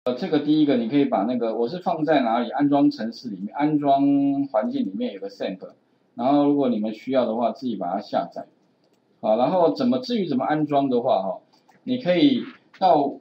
这个第一个你可以把那个我是放在哪里安装程式里面，安装环境里面有个 SAMP，然后如果你们需要的话，自己把它下载。好，然后至于怎么安装的话，你可以到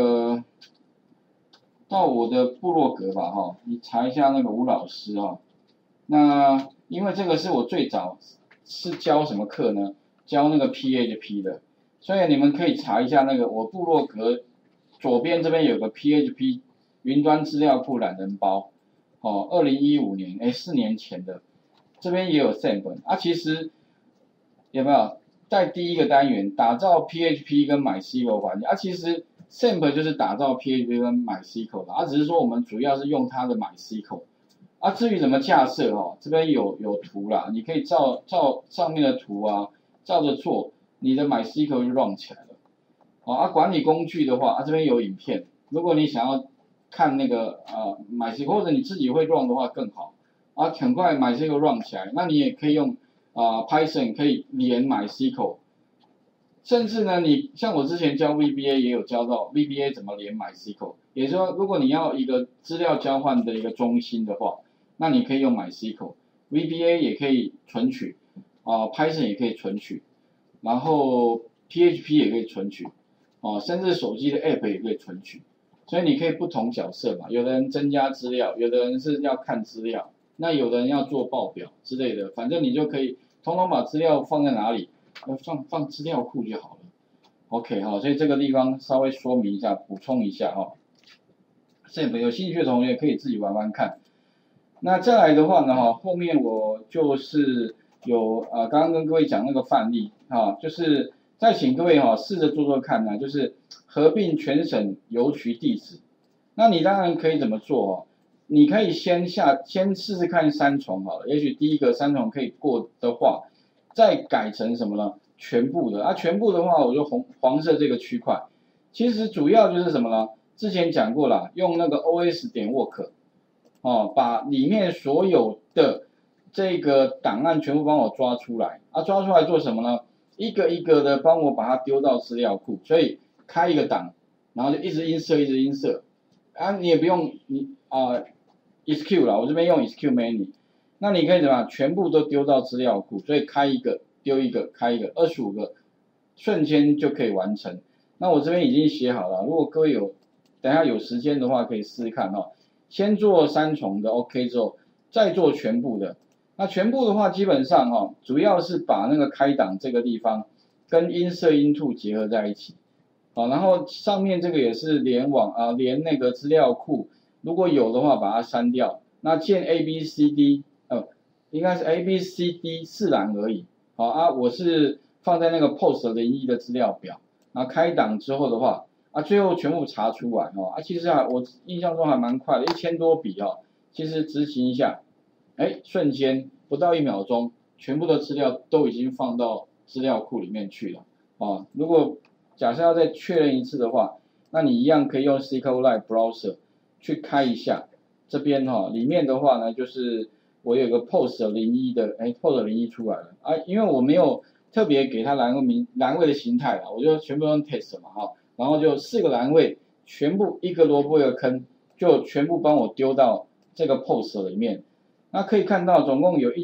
到我的部落格吧，你查一下那个吴老师那因为这个是我最早是教什么课呢？教那个 PHP 的，所以你们可以查一下那个我部落格左边这边有个 PHP 云端资料库懒人包，2015年4年前的，这边也有 sample 其实有没有在第一个单元打造 PHP 跟 MySQL 环境其实 sample 就是打造 PHP 跟 MySQL 的只是说我们主要是用它的 MySQL。至于怎么架设这边有图啦，你可以照上面的图照着做，你的 MySQL 就 run 起来了。管理工具的话，这边有影片，如果你想要看那个MySQL 或者你自己会 run 的话更好很快 MySQL run 起来，那你也可以用Python 可以连 MySQL， 甚至呢你像我之前教 VBA 也有教到 VBA 怎么连 MySQL， 也就是说如果你要一个资料交换的一个中心的话，那你可以用 MySQL，VBA 也可以存取Python 也可以存取，然后 PHP 也可以存取甚至手机的 App 也可以存取，所以你可以不同角色嘛，有的人增加资料，有的人是要看资料，那有的人要做报表之类的，反正你就可以统统把资料放在哪里，放资料库就好了。OK 所以这个地方稍微说明一下，补充一下这本有兴趣的同学可以自己玩玩看。那再来的话呢后面我就是有刚刚跟各位讲那个范例就是再请各位试着做做看就是合并全省邮局地址。那你当然可以怎么做你可以先试试看三重好了，也许第一个三重可以过的话，再改成什么呢？全部的全部的话我就黄色这个区块，其实主要就是什么呢？之前讲过了，用那个 os.work 把里面所有的这个档案全部帮我抓出来抓出来做什么呢？一个一个的帮我把它丢到资料库，所以开一个档，然后就一直insert你也不用execute 啦，我这边用 execute many， 那你可以怎么样？全部都丢到资料库，所以开一个丢一个开一个，25个瞬间就可以完成。那我这边已经写好了，如果各位等一下有时间的话，可以试试看先做三重的 OK 之后，再做全部的。那全部的话，基本上主要是把那个开档这个地方跟 insert into 结合在一起。然后上面这个也是联网连那个资料库，如果有的话把它删掉。那建 ABCD 应该是 ABCD 4栏而已。我是放在那个 POST01的资料表。然后开档之后的话最后全部查出来其实我印象中还蛮快的，1000多笔其实执行一下，瞬间不到1秒钟，全部的资料都已经放到资料库里面去了如果假设要再确认一次的话，那你一样可以用 SQLite Browser 去开一下，这边里面的话呢，就是我有个 POST01的，POST01出来了因为我没有特别给它栏位的形态我就全部用 test 嘛然后就4个栏位，全部一个萝卜一个坑，就全部帮我丢到这个 post 里面。那可以看到总共有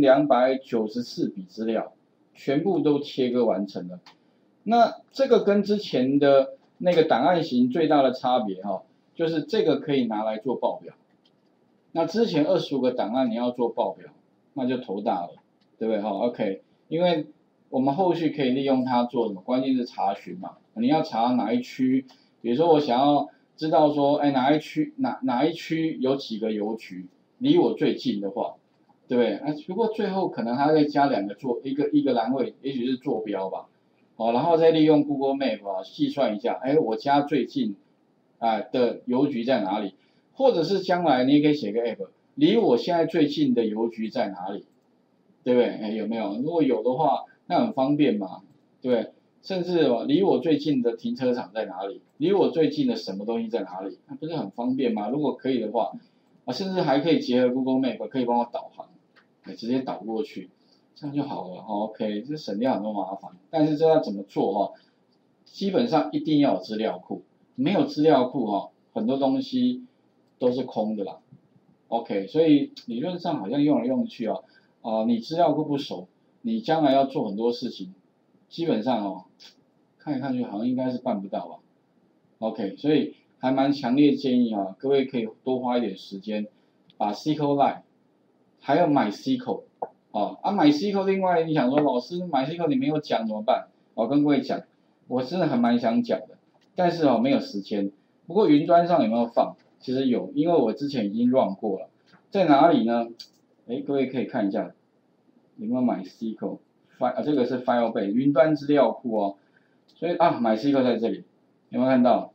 1294笔资料，全部都切割完成了。那这个跟之前的那个档案型最大的差别就是这个可以拿来做报表。那之前25个档案你要做报表，那就头大了，对不对？OK， 因为我们后续可以利用它做什么？关键是查询嘛，你要查哪一区，比如说我想要知道说，哪一区有几个邮局离我最近的话，对不对？不过最后可能还会加2个一个栏位，也许是坐标吧，然后再利用 Google Map 细算一下，我家最近的邮局在哪里？或者是将来你也可以写个 app， 离我现在最近的邮局在哪里？对不对？有没有？如果有的话，那很方便嘛，对不对？甚至离我最近的停车场在哪里？离我最近的什么东西在哪里？那不是很方便吗？如果可以的话，甚至还可以结合 Google Map， 可以帮我导航，直接导过去，这样就好了。OK， 这省掉很多麻烦。但是这要怎么做基本上一定要有资料库，没有资料库很多东西都是空的啦。OK， 所以理论上好像用来用去你资料库不熟，你将来要做很多事情，基本上看来看去好像应该是办不到吧。OK， 所以还蛮强烈建议各位可以多花一点时间，把 SQLite 还有 MySQL MySQL 另外你想说老师 MySQL 你没有讲怎么办？我跟各位讲，我真的还蛮想讲的，但是没有时间。不过云端上有没有放？其实有，因为我之前已经 run 过了。在哪里呢？各位可以看一下，有没有 MySQL？ 这个是 Firebase 云端资料库所以MySQL 在这里，有没有看到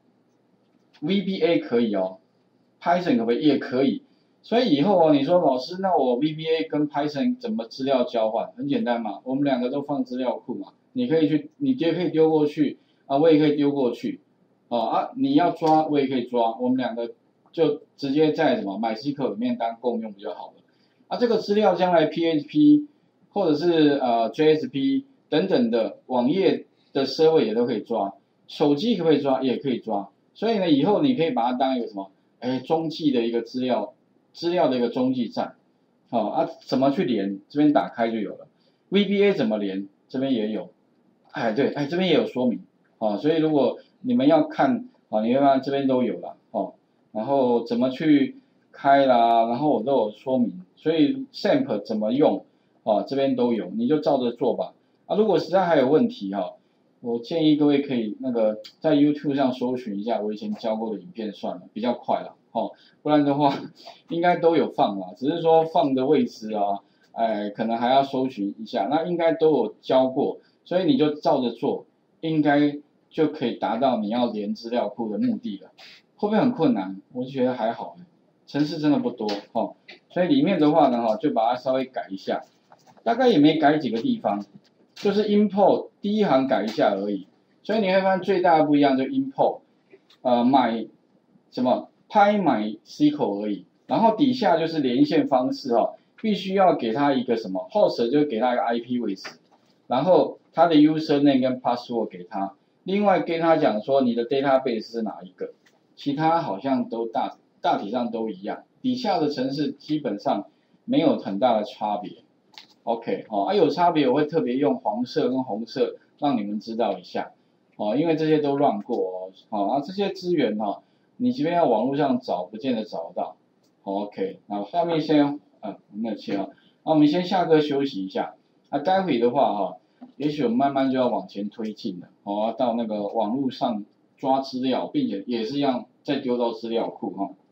？VBA 可以Python 可不可以？也可以。所以以后你说老师，那我 VBA 跟 Python 怎么资料交换？很简单嘛，我们两个都放资料库嘛，你可以丢过去我也可以丢过去你要抓我也可以抓，我们两个就直接在MySQL 里面当共用比较好了。这个资料将来 PHP 或者是JSP 等等的网页的 server 也都可以抓，手机可不可以抓？也可以抓。所以呢，以后你可以把它当一个中继的一个资料的一个中继站。怎么去连？这边打开就有了。VBA 怎么连？这边也有。对，这边也有说明。所以如果你们要看你会发现这边都有了然后怎么去开啦，然后我都有说明。所以 SAMP 怎么用这边都有，你就照着做吧。如果实在还有问题我建议各位可以在 YouTube 上搜寻一下我以前教过的影片算了，比较快了不然的话应该都有放啦，只是说放的位置可能还要搜寻一下，那应该都有教过，所以你就照着做，应该就可以达到你要连资料库的目的了。会不会很困难？我就觉得还好，程式真的不多所以里面的话呢就把它稍微改一下，大概也没改几个地方，就是 import 第一行改一下而已。所以你会发现最大的不一样就 import PyMySQL 而已，然后底下就是连线方式必须要给它一个host 就给它一个 IP 位置，然后它的 username 跟 password 给它，另外跟他讲说你的 database 是哪一个，其他好像都大体上都一样，底下的程式基本上没有很大的差别。OK 有差别我会特别用黄色跟红色让你们知道一下因为这些都乱过这些资源你即便要网络上找不见得找得到。OK， 那画面先没有切我们先下课休息一下。待会的话也许我们慢慢就要往前推进了到那个网络上抓资料，并且也是一样再丢到资料库